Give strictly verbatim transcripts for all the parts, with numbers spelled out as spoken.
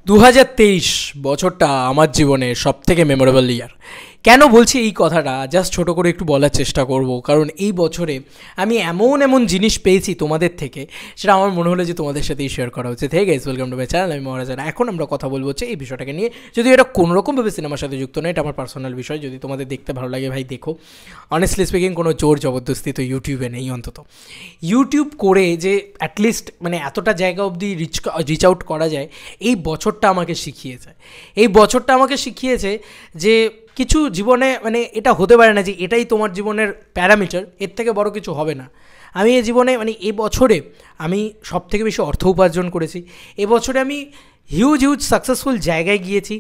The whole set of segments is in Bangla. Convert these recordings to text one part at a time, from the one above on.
দু হাজার তেইশ বছরটা আমার জীবনে সবথেকে মেমোরেবল ইয়ার। কেন বলছি এই কথাটা, জাস্ট ছোটো করে একটু বলার চেষ্টা করব। কারণ এই বছরে আমি এমন এমন জিনিস পেয়েছি তোমাদের থেকে, সেটা আমার মনে হলো যে তোমাদের সাথেই শেয়ার করা হচ্ছে। Hey guys, welcome to my channel, আমি মহারাজান। এখন আমরা কথা বলবো হচ্ছে এই বিষয়টাকে নিয়ে। যদি এটা কোনোরকমভাবে সিনেমার সাথে যুক্ত নয়, এটা আমার পার্সোনাল বিষয়। যদি তোমাদের দেখতে ভালো লাগে ভাই দেখো। অনেস্টলি স্পিকিং কোনো জোর জবরদস্তি তো ইউটিউবে নেই। অন্তত ইউটিউব করে যে অ্যাটলিস্ট মানে এতটা জায়গা অবধি রিচ রিচ আউট করা যায়, এই বছরটা আমাকে শিখিয়েছে। এই বছরটা আমাকে শিখিয়েছে যে কিছু জীবনে মানে এটা হতে পারে না যে এটাই তোমার জীবনের প্যারামিটার, এর থেকে বড় কিছু হবে না। আমি এই জীবনে মানে এই বছরে আমি সব থেকে বেশি অর্থ উপার্জন করেছি। এ বছরে আমি হিউজ হিউজ সাকসেসফুল জায়গায় গিয়েছি।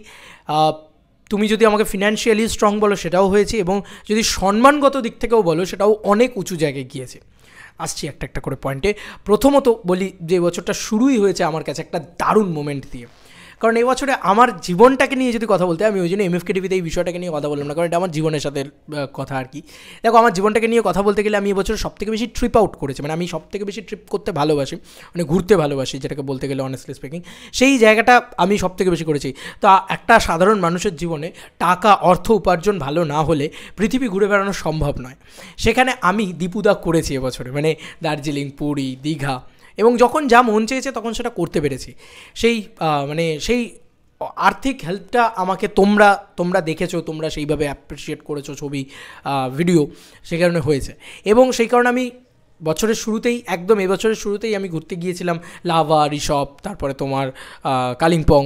তুমি যদি আমাকে ফিনান্সিয়ালি স্ট্রং বলো সেটাও হয়েছে, এবং যদি সম্মানগত দিক থেকেও বলো সেটাও অনেক উঁচু জায়গায় গিয়েছে। আসছি একটা একটা করে পয়েন্টে। প্রথমত বলি যে বছরটা শুরুই হয়েছে আমার কাছে একটা দারুণ মোমেন্ট দিয়ে। কারণ এই বছরে আমার জীবনটাকে নিয়ে যদি কথা বলতে, আমি ওই জন্য এমএফকে টিভিতে এই বিষয়টাকে নিয়ে কথা বললাম না, কারণ এটা আমার জীবনের সাথে কথা আর কি। দেখো, আমার জীবনটাকে নিয়ে কথা বলতে গেলে আমি এবছর সব থেকে বেশি ট্রিপ আউট করেছি। মানে আমি সব থেকে বেশি ট্রিপ করতে ভালোবাসি, মানে ঘুরতে ভালোবাসি, যেটাকে বলতে গেলে অনেস্টলি স্পিকিং সেই জায়গাটা আমি সব থেকে বেশি করেছি। তো একটা সাধারণ মানুষের জীবনে টাকা অর্থ উপার্জন ভালো না হলে পৃথিবী ঘুরে বেড়ানো সম্ভব নয়। সেখানে আমি দীপুদা করেছি এবছরে, মানে দার্জিলিং, পুরী, দীঘা, এবং যখন যা মন চেয়েছে তখন সেটা করতে পেরেছি। সেই মানে সেই আর্থিক হেল্পটা আমাকে তোমরা তোমরা দেখেছো, তোমরা সেইভাবে অ্যাপ্রিসিয়েট করেছো, ছবি ভিডিও, সেই কারণে হয়েছে। এবং সেই কারণে আমি বছরের শুরুতেই একদম এই বছরের শুরুতেই আমি ঘুরতে গিয়েছিলাম লাভা, ঋষভ, তারপরে তোমার কালিম্পং,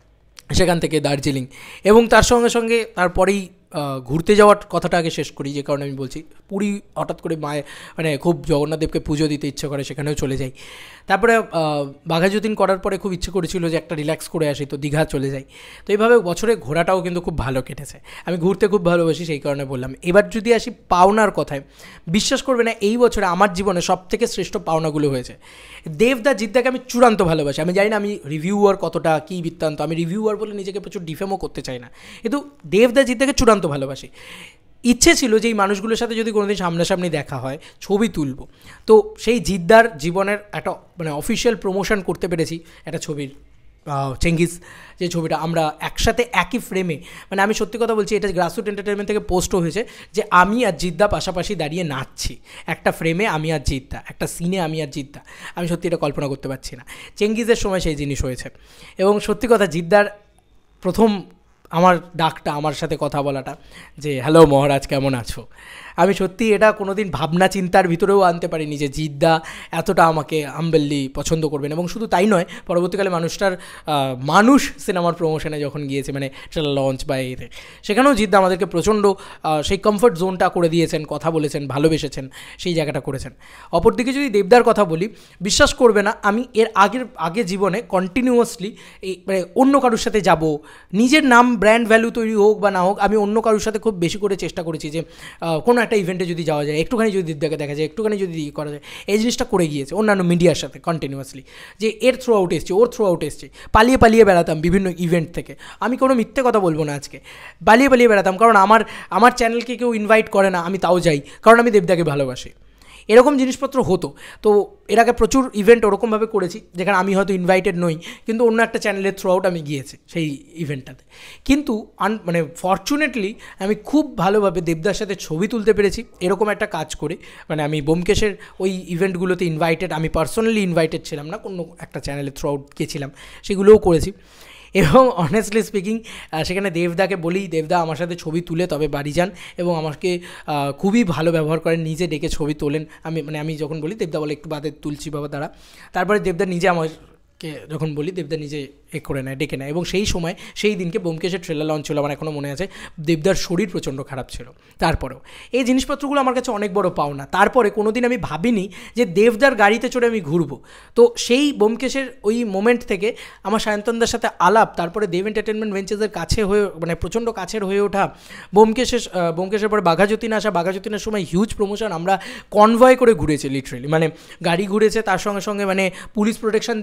সেখান থেকে দার্জিলিং, এবং তার সঙ্গে সঙ্গে তারপরেই ঘুরতে যাওয়ার কথাটা আগে শেষ করি, যে কারণে আমি বলছি পুরী হঠাৎ করে মায়ের মানে খুব জগন্নাথদেবকে পুজো দিতে ইচ্ছে করে, সেখানেও চলে যাই। তারপরে বাঘাযতীন করার পরে খুব ইচ্ছে করেছিল যে একটা রিল্যাক্স করে আসি, তো দীঘা চলে যাই। তো এইভাবে বছরে ঘোরাটাও কিন্তু খুব ভালো কেটেছে। আমি ঘুরতে খুব ভালোবাসি, সেই কারণে বললাম। এবার যদি আসি পাওনার কথায়, বিশ্বাস করবে না এই বছরে আমার জীবনে সব থেকে শ্রেষ্ঠ পাওনাগুলো হয়েছে। দেবদা জিদ্দাকে আমি চূড়ান্ত ভালোবাসি। আমি জানি না আমি রিভিউয়ার কতটা কী বৃত্তান্ত, আমি রিভিউয়ার বলে নিজেকে প্রচুর ডিফেমও করতে চাই না, কিন্তু দেবদা জিদ্দাকে চূড়ান্ত ভালোবাসি। ইচ্ছে ছিল যে এই মানুষগুলোর সাথে যদি কোনোদিন সামনাসামনি দেখা হয় ছবি তুলব। তো সেই জিদ্দার জীবনের একটা মানে অফিসিয়াল প্রমোশন করতে পেরেছি একটা ছবির, চেঙ্গিস, যে ছবিটা আমরা একসাথে একই ফ্রেমে, মানে আমি সত্যি কথা বলছি, এটা গ্রাসরুট এন্টারটেনমেন্ট থেকে পোস্টও হয়েছে যে আমি আর জিদ্দা পাশাপাশি দাঁড়িয়ে নাচছি একটা ফ্রেমে, আমি আর জিদ্দা, একটা সিনে আমি আর জিদ্দা। আমি সত্যি এটা কল্পনা করতে পারছি না। চেঙ্গিসের সময় সেই জিনিস হয়েছে। এবং সত্যি কথা, জিদ্দার প্রথম আমার ডাকটা, আমার সাথে কথা বলাটা যে হ্যালো মহারাজ কেমন আছো, আমি সত্যি এটা কোনো দিন ভাবনা চিন্তার ভিতরেও আনতে পারিনি যে জিদ্দা এতটা আমাকে হাম্বেললি পছন্দ করবেন। এবং শুধু তাই নয়, পরবর্তীকালে মানুষটার মানুষ সিনেমার প্রমোশনে যখন গিয়েছে, মানে ট্রেলার লঞ্চ বা এতে, সেখানেও জিদ্দা আমাদেরকে প্রচণ্ড সেই কমফর্ট জোনটা করে দিয়েছেন, কথা বলেছেন, ভালোবেসেছেন, সেই জায়গাটা করেছেন। অপরদিকে যদি দেবদার কথা বলি, বিশ্বাস করবে না, আমি এর আগের আগে জীবনে কন্টিনিউয়াসলি এই মানে অন্য কারোর সাথে যাব, নিজের নাম ব্র্যান্ড ভ্যালু তৈরি হোক বা না হোক, আমি অন্য কারোর সাথে খুব বেশি করে চেষ্টা করেছি যে কোনো একটা ইভেন্টে যদি যাওয়া যায়, একটুখানি যদি দিদাকে দেখা যায়, একটুখানি যদি করা যায়, এই জিনিসটা করে গিয়েছে অন্যান্য মিডিয়ার সাথে কন্টিনিউয়াসলি, যে এর থ্রু আউট এসছে, ওর থ্রু আউট এসছে, পালিয়ে পালিয়ে বেড়াতাম বিভিন্ন ইভেন্ট থেকে। আমি কোনো মিথ্যে কথা বলবো না আজকে, পালিয়ে পালিয়ে বেড়াতাম, কারণ আমার আমার চ্যানেলকে কেউ ইনভাইট করে না, আমি তাও যাই, কারণ আমি দেবদাকে ভালোবাসি। এরকম জিনিসপত্র হতো। তো এর আগে প্রচুর ইভেন্ট ওরকমভাবে করেছি যেখানে আমি হয়তো ইনভাইটেড নই, কিন্তু অন্য একটা চ্যানেলের থ্রু আউট আমি গিয়েছি সেই ইভেন্টটাতে। কিন্তু আন মানে ফর্চুনেটলি আমি খুব ভালোভাবে দেবদার সাথে ছবি তুলতে পেরেছি এরকম একটা কাজ করে। মানে আমি ব্যোমকেশের ওই ইভেন্টগুলোতে ইনভাইটেড, আমি পার্সোনালি ইনভাইটেড ছিলাম না, কোনো একটা চ্যানেলের থ্রু আউট গিয়েছিলাম, সেগুলোও করেছি। এবং অনেস্টলি স্পিকিং সেখানে দেবদাকে বলি, দেবদা আমার সাথে ছবি তুলে তবে বাড়ি যান, এবং আমাকে খুবই ভালো ব্যবহার করেন, নিজে ডেকে ছবি তোলেন। আমি মানে আমি যখন বলি দেবদা বলে একটু বাদে তুলছি বাবা দাঁড়া, তারপরে দেবদা নিজে আমাকে যখন বলি দেবদা নিজে এ করে নেয়, ডেকে নেয়। এবং সেই সময় সেই দিনকে ব্যোমকেশের ট্রেলার লঞ্চ ছিল, আমার এখনও মনে আছে, দেবদার শরীর প্রচণ্ড খারাপ ছিল, তারপরেও এই জিনিসপত্রগুলো আমার কাছে অনেক বড় পাওনা। তারপরে কোনো দিন আমি ভাবিনি যে দেবদার গাড়িতে চড়ে আমি ঘুরবো। তো সেই ব্যোমকেশের ওই মোমেন্ট থেকে আমার সায়ন্তনদার সাথে আলাপ, তারপরে দেব এন্টারটেনমেন্ট ভেঞ্চার্সের কাছে হয়ে মানে প্রচণ্ড কাছের হয়ে ওঠা, ব্যোমকেশের ব্যোমকেশের পরে বাঘাযতীন আসা, বাঘাযতীনের সময় হিউজ প্রমোশন, আমরা কনভয় করে ঘুরেছি লিটারেলি, মানে গাড়ি ঘুরেছে, তার সঙ্গে সঙ্গে মানে পুলিশ প্রোটেকশন দিয়ে আমাদের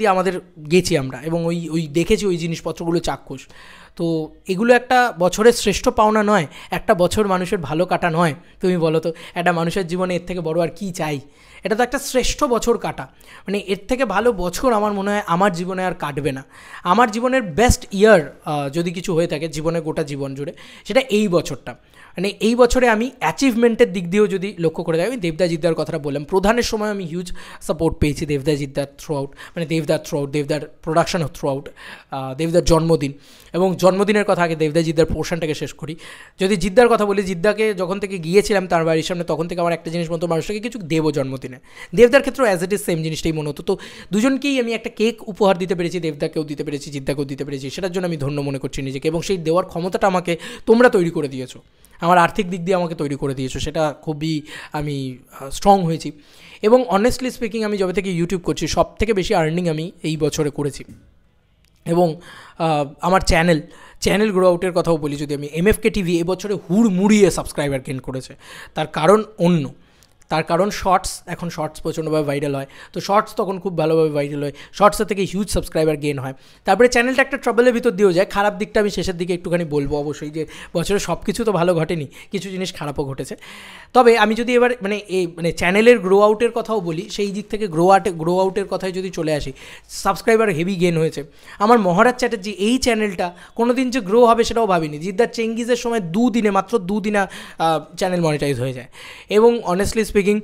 গেছি আমরা এবং ওই ওই দেখেছি ওই জিনিসপত্রগুলো চাক্ষুষ। তো এগুলো একটা বছরের শ্রেষ্ঠ পাওনা নয়, একটা বছর মানুষের ভালো কাটা নয়? তুমি বলো তো, একটা মানুষের জীবনে এর থেকে বড় আর কী চাই? এটা তো একটা শ্রেষ্ঠ বছর কাটা, মানে এর থেকে ভালো বছর আমার মনে হয় আমার জীবনে আর কাটবে না। আমার জীবনের বেস্ট ইয়ার যদি কিছু হয়ে থাকে জীবনে, গোটা জীবন জুড়ে, সেটা এই বছরটা। মানে এই বছরে আমি অ্যাচিভমেন্টের দিক দিয়েও যদি লক্ষ্য করে থাকি, আমি দেবদাজিদ্দার কথাটা বললাম, প্রধানের সময় আমি হিউজ সাপোর্ট পেয়েছি দেবদাজিদ্দার থ্রু আউট, মানে দেবদার থ্রু আউট, দেবদার প্রোডাকশন থ্রু আউট, দেবদার জন্মদিন। এবং জন্মদিনের কথা আগে দেবদাজিদ্দার পোর্শনটাকে শেষ করি। যদি জিদ্দার কথা বলি, জিদ্দাকে যখন থেকে গিয়েছিলাম তার বাড়ির সামনে, তখন থেকে আমার একটা জিনিস মতো মানুষটাকে কিছু দেবো জন্মদিনে। দেবদার ক্ষেত্রেও অ্যাজ ইট ইজ সেম জিনিসটাই মনে হতো। তো দুজনকেই আমি একটা কেক উপহার দিতে পেরেছি, দেবদাকেও দিতে পেরেছি, জিদ্দাকেও দিতে পেরেছি, সেটার জন্য আমি ধন্য মনে করছি নিজেকে। এবং সেই দেওয়ার ক্ষমতাটা আমাকে তোমরা তৈরি করে দিয়েছো, আমার আর্থিক দিক দিয়ে আমাকে তৈরি করে দিয়েছো, সেটা খুবই আমি স্ট্রং হয়েছি। এবং অনেস্টলি স্পিকিং, আমি যবে থেকে ইউটিউব করছি সব থেকে বেশি আর্নিং আমি এই বছরে করেছি। এবং আমার চ্যানেল চ্যানেল গ্রো আউটের কথাও বলি, যদি আমি এমএফকে টিভি এবছরে হুড়মুড়িয়ে সাবস্ক্রাইবার গেইন করেছে। তার কারণ অন্য, তার কারণ শর্টস, এখন শর্টস প্রচণ্ডভাবে ভাইরাল হয়, তো শর্টস তখন খুব ভালোভাবে ভাইরাল হয়, শর্টসের থেকে হিউজ সাবস্ক্রাইবার গেইন হয়। তারপরে চ্যানেলটা একটা ট্রাবলের ভিতর দিয়েও যায়। খারাপ দিকটা আমি শেষের দিকে একটুখানি বলবো অবশ্যই, যে বছরে সব কিছু তো ভালো ঘটেনি, কিছু জিনিস খারাপও ঘটেছে। তবে আমি যদি এবার মানে এই মানে চ্যানেলের গ্রো আউটের কথাও বলি, সেই দিক থেকে গ্রো আউটে গ্রো আউটের কথায় যদি চলে আসি, সাবস্ক্রাইবার হেভি গেইন হয়েছে। আমার মহারাজ চ্যাটার্জি এই চ্যানেলটা কোনো দিন যে গ্রো হবে সেটাও ভাবিনি। জিদ্দার চেঙ্গিজের সময় দুদিনে, মাত্র দুদিনে চ্যানেল মনিটাইজ হয়ে যায়। এবং অনেস্টলি স্পিকিং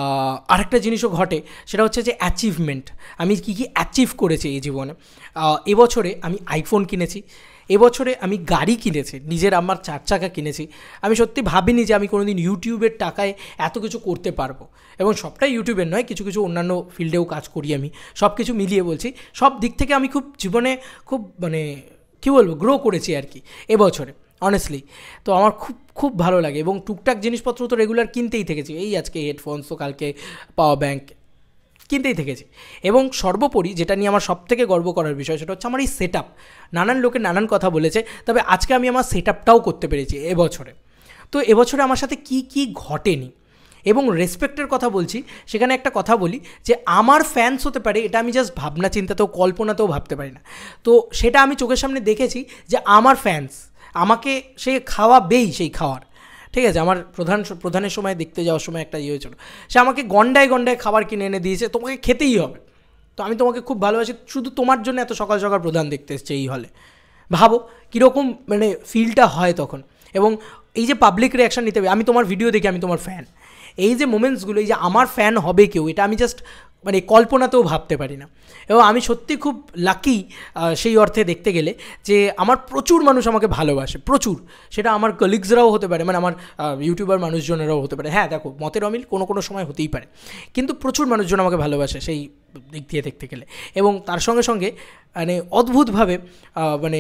আরেকটা জিনিসও ঘটে, সেটা হচ্ছে যে অ্যাচিভমেন্ট। আমি কী কী অ্যাচিভ করেছি এই জীবনে। এবছরে আমি আইফোন কিনেছি, এবছরে আমি গাড়ি কিনেছি, নিজের আমার চার চাকা কিনেছি। আমি সত্যি ভাবিনি যে আমি কোনোদিন ইউটিউবের টাকায় এত কিছু করতে পারবো। এবং সবটাই ইউটিউবের নয়, কিছু কিছু অন্যান্য ফিল্ডেও কাজ করি আমি, সব কিছু মিলিয়ে বলছি। সব দিক থেকে আমি খুব জীবনে খুব মানে কী বলবো, গ্রো করেছি আর কি এবছরে, অনেস্টলি। তো আমার খুব খুব ভালো লাগে। এবং টুকটাক জিনিসপত্র তো রেগুলার কিনতেই থেকেছি, এই আজকে হেডফোনস, তো কালকে পাওয়ার ব্যাঙ্ক কিনতেই থেকেছি। এবং সর্বোপরি যেটা নিয়ে আমার সবথেকে গর্ব করার বিষয়, সেটা হচ্ছে আমার এই সেট আপ। নানান লোকে নানান কথা বলেছে, তবে আজকে আমি আমার সেট আপটাও করতে পেরেছি এবছরে। তো এবছরে আমার সাথে কি কি ঘটেনি। এবং রেসপেক্টের কথা বলছি, সেখানে একটা কথা বলি যে আমার ফ্যান্স হতে পারে, এটা আমি জাস্ট ভাবনা চিন্তাতেও কল্পনাতেও ভাবতে পারি না। তো সেটা আমি চোখের সামনে দেখেছি যে আমার ফ্যান্স আমাকে সে খাওয়াবেই, সেই খাওয়ার, ঠিক আছে। আমার প্রধান প্রধানের সময় দেখতে যাওয়ার সময় একটা ইয়ে হয়েছিল, সে আমাকে গন্ডায় গন্ডায় খাবার কিনে এনে দিয়েছে, তোমাকে খেতেই হবে, তো আমি তোমাকে খুব ভালোবাসি, শুধু তোমার জন্য এত সকাল সকাল প্রধান দেখতে এসছে এই হলে। ভাবো কীরকম মানে ফিলটা হয় তখন। এবং এই যে পাবলিক রিয়াকশান নিতে হবে, আমি তোমার ভিডিও দেখি, আমি তোমার ফ্যান, এই যে মোমেন্টসগুলো, এই যে আমার ফ্যান হবে কেউ, এটা আমি জাস্ট মানে কল্পনাতেও ভাবতে পারি না। এবং আমি সত্যি খুব লাকি সেই অর্থে দেখতে গেলে, যে আমার প্রচুর মানুষ আমাকে ভালোবাসে, প্রচুর। সেটা আমার কলিগসরাও হতে পারে, মানে আমার ইউটিউবার মানুষজনেরাও হতে পারে। হ্যাঁ দেখো, মতের অমিল কোনো কোনো সময় হতেই পারে, কিন্তু প্রচুর মানুষজন আমাকে ভালোবাসে সেই দিক দিয়ে দেখতে গেলে। এবং তার সঙ্গে সঙ্গে মানে অদ্ভুতভাবে মানে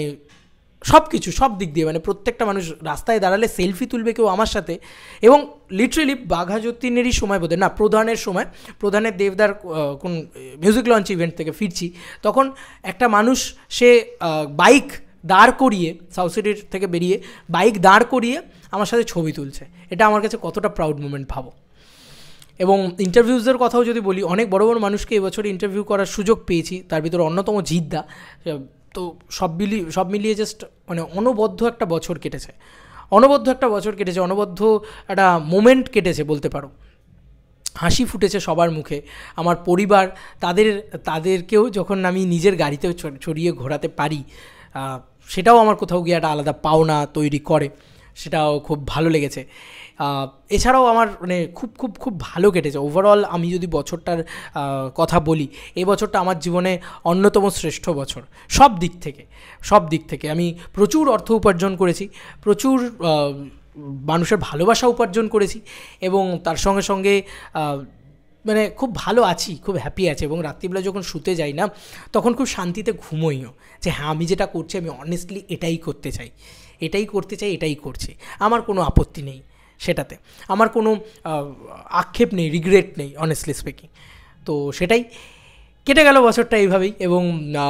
সব কিছু, সব দিক দিয়ে, মানে প্রত্যেকটা মানুষ রাস্তায় দাঁড়ালে সেলফি তুলবে কেউ আমার সাথে। এবং লিটারেলি বাঘা যতীনেরই সময় বোধহয় না, প্রধানের সময়, প্রধানের দেবদার কোন মিউজিক লঞ্চ ইভেন্ট থেকে ফিরছি, তখন একটা মানুষ সে বাইক দাঁড় করিয়ে, সাউথ সিটির থেকে বেরিয়ে বাইক দাঁড় করিয়ে আমার সাথে ছবি তুলছে। এটা আমার কাছে কতটা প্রাউড মোমেন্ট ভাবো। এবং ইন্টারভিউজের কথাও যদি বলি, অনেক বড় বড় মানুষকে এবছরে ইন্টারভিউ করার সুযোগ পেয়েছি, তার ভিতরে অন্যতম জিদ্দা। তো সব মিলিয়ে সব মিলিয়ে জাস্ট মানে অনবদ্য একটা বছর কেটেছে, অনবদ্য একটা বছর কেটেছে অনবদ্য একটা মোমেন্ট কেটেছে বলতে পারো। হাসি ফুটেছে সবার মুখে। আমার পরিবার, তাদের তাদেরকেও যখন আমি নিজের গাড়িতে চড়িয়ে ঘোরাতে পারি, সেটাও আমার কোথাও গিয়ে একটা আলাদা পাওনা তৈরি করে, সেটাও খুব ভালো লেগেছে। এছাড়াও আমার মানে খুব খুব খুব ভালো কেটেছে ওভারঅল। আমি যদি বছরটার কথা বলি, এই বছরটা আমার জীবনে অন্যতম শ্রেষ্ঠ বছর, সব দিক থেকে সব দিক থেকে আমি প্রচুর অর্থ উপার্জন করেছি, প্রচুর মানুষের ভালোবাসা উপার্জন করেছি, এবং তার সঙ্গে সঙ্গে মানে খুব ভালো আছি, খুব হ্যাপি আছে। এবং রাত্রিবেলা যখন শুতে যাই না, তখন খুব শান্তিতে ঘুমোইও, যে হ্যাঁ আমি যেটা করছি আমি অনেস্টলি এটাই করতে চাই, এটাই করতে চাই, এটাই করছি, আমার কোনো আপত্তি নেই সেটাতে, আমার কোনো আক্ষেপ নেই, রিগ্রেট নেই, অনেস্টলি স্পিকিং। তো সেটাই কেটে গেল বছরটা এইভাবেই। এবং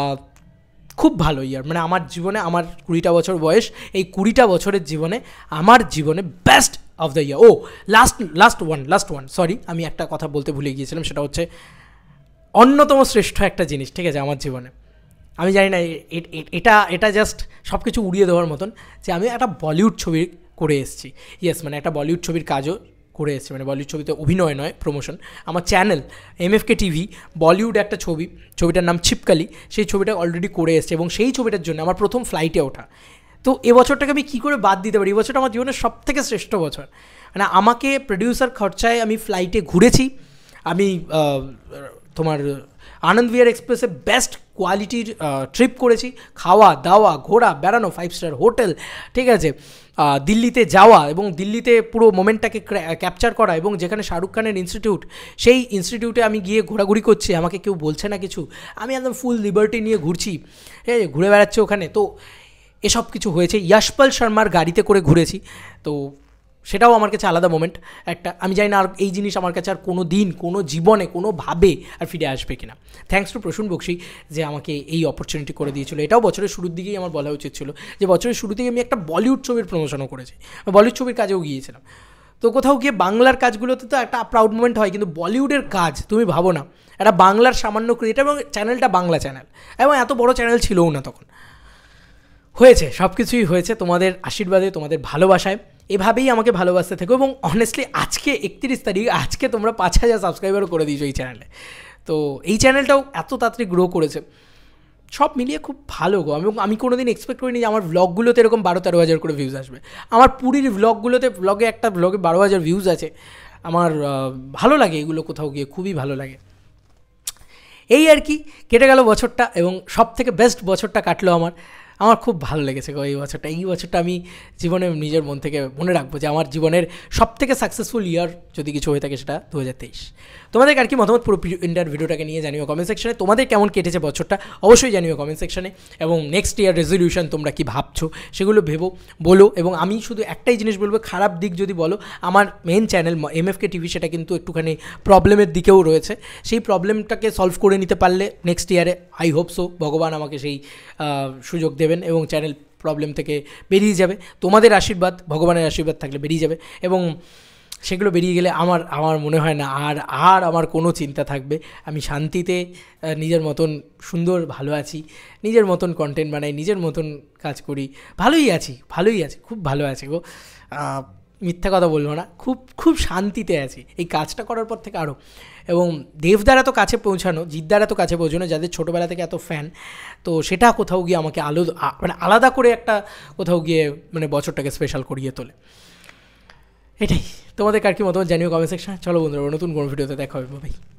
খুব ভালো ইয়ার, মানে আমার জীবনে, আমার কুড়িটা বছর বয়স, এই কুড়িটা বছরের জীবনে আমার জীবনে বেস্ট অফ দ্য ইয়ার। ও last last one last one sorry আমি একটা কথা বলতে ভুলে গিয়েছিলাম, সেটা হচ্ছে অন্যতম শ্রেষ্ঠ একটা জিনিস, ঠিক আছে, আমার জীবনে। আমি জানি না এটা এটা জাস্ট সব কিছু উড়িয়ে দেওয়ার মতন যে আমি একটা বলিউড ছবি করে এসেছি। ইয়েস, মানে একটা বলিউড ছবির কাজও করে এসেছি, মানে বলিউড ছবিতে অভিনয় নয়, প্রমোশন। আমার চ্যানেল এমএফকে টিভি বলিউড একটা ছবি, ছবিটার নাম ছিপকালি, সেই ছবিটা অলরেডি করে এসেছে এবং সেই ছবিটার জন্য আমার প্রথম ফ্লাইটে ওঠা। তো এ বছরটাকে আমি কী করে বাদ দিতে পারি? এই বছরটা আমার জীবনের সব থেকে শ্রেষ্ঠ বছর। মানে আমাকে প্রডিউসার খরচায় আমি ফ্লাইটে ঘুরেছি, আমি তোমার আনন্দ বিহার এক্সপ্রেসে বেস্ট কোয়ালিটির ট্রিপ করেছি, খাওয়া দাওয়া ঘোরা বেড়ানো, ফাইভ স্টার হোটেল, ঠিক আছে, দিল্লিতে যাওয়া এবং দিল্লিতে পুরো মোমেন্টটাকে ক্যাপচার করা, এবং যেখানে শাহরুখ খানের ইনস্টিটিউট, সেই ইনস্টিটিউটে আমি গিয়ে ঘোরাঘুরি করছি, আমাকে কেউ বলছে না কিছু, আমি একদম ফুল লিবার্টি নিয়ে ঘুরছি, হ্যাঁ, ঘুরে বেড়াচ্ছি ওখানে। তো এসব কিছু হয়েছে। যশপাল শর্মার গাড়িতে করে ঘুরেছি, তো সেটাও আমার কাছে আলাদা মোমেন্ট একটা। আমি জানি না আর এই জিনিস আমার কাছে আর কোনো দিন, কোনো জীবনে, কোনোভাবে আর ফিরে আসবে কিনা। থ্যাঙ্কস টু প্রসূন বক্সি যে আমাকে এই অপরচুনিটি করে দিয়েছিল। এটাও বছরের শুরুর দিকেই আমার বলা উচিত ছিল যে বছরের শুরুতেই আমি একটা বলিউড ছবির প্রমোশনও করেছি, বলিউড ছবির কাজেও গিয়েছিলাম। তো কোথাও গিয়ে বাংলার কাজগুলোতে তো একটা প্রাউড মোমেন্ট হয়, কিন্তু বলিউডের কাজ তুমি ভাবো না, একটা বাংলার সামান্য ক্রিয়েটার, এবং চ্যানেলটা বাংলা চ্যানেল, এবং এত বড় চ্যানেল ছিলও না তখন। হয়েছে, সব কিছুই হয়েছে তোমাদের আশীর্বাদে, তোমাদের ভালোবাসায়। এভাবেই আমাকে ভালোবাসতে থেকো। এবং অনেস্টলি আজকে একত্রিশ তারিখ, আজকে তোমরা পাঁচ হাজার সাবস্ক্রাইবারও করে দিয়েছো এই চ্যানেলে। তো এই চ্যানেলটাও এত তাড়াতাড়ি গ্রো করেছে, সব মিলিয়ে খুব ভালো গো। আমি আমি কোনো দিন এক্সপেক্ট করিনি যে আমার ভ্লগগুলোতে এরকম বারো তেরো হাজার করে ভিউজ আসবে। আমার পুরীর ভ্লগগুলোতে, ভ্লগে একটা ভ্লগে বারো হাজার ভিউজ আছে। আমার ভালো লাগে এগুলো, কোথাও গিয়ে খুবই ভালো লাগে। এই আর কি, কেটে গেল বছরটা, এবং সব থেকে বেস্ট বছরটা কাটলো আমার। আমার খুব ভালো লেগেছে গো এই বছরটা। এই বছরটা আমি জীবনে নিজের মন থেকে মনে রাখবো যে আমার জীবনের সব থেকে সাকসেসফুল ইয়ার যদি কিছু হয়ে থাকে সেটা দু হাজার তেইশ। তোমাদের আর কি মতামত পুরো ইন্টার ভিডিওটাকে নিয়ে জানিও কমেন্ট সেকশনে। তোমাদের কেমন কেটেছে বছরটা অবশ্যই জানিও কমেন্ট সেকশনে। এবং নেক্সট ইয়ার রেজলিউশন তোমরা কি ভাবছো সেগুলো ভেবো, বলো। এবং আমি শুধু একটাই জিনিস বলবো, খারাপ দিক যদি বলো, আমার মেন চ্যানেল এমএফকে টিভি সেটা কিন্তু একটুখানি প্রবলেমের দিকেও রয়েছে। সেই প্রবলেমটাকে সলভ করে নিতে পারলে নেক্সট ইয়ারে আই হোপ সো ভগবান আমাকে সেই সুযোগ দেবেন এবং চ্যানেল প্রবলেম থেকে বেরিয়ে যাবে। তোমাদের আশীর্বাদ, ভগবানের আশীর্বাদ থাকলে বেরিয়ে যাবে, এবং সেগুলো বেরিয়ে গেলে আমার আমার মনে হয় না আর আর আমার কোনো চিন্তা থাকবে। আমি শান্তিতে নিজের মতন সুন্দর ভালো আছি, নিজের মতন কন্টেন্ট বানাই, নিজের মতন কাজ করি, ভালোই আছি, ভালোই আছি, খুব ভালো আছি গো। মিথ্যা কথা বলবো না, খুব খুব শান্তিতে আছি এই কাজটা করার পর থেকে আরও। এবং দেবদার এত কাছে পৌঁছানো, জিদ্দার এত কাছে পৌঁছানো, যাদের ছোটোবেলা থেকে এত ফ্যান, তো সেটা কোথাও গিয়ে আমাকে আলো মানে আলাদা করে একটা কোথাও গিয়ে মানে বছরটাকে স্পেশাল করিয়ে তোলে। এটাই। তোমাদের কার কি মতামত জানিও কমেন্ট সেকশনে। চলো বন্ধুরা, নতুন কোনো ভিডিওতে দেখা হবে, ভাই।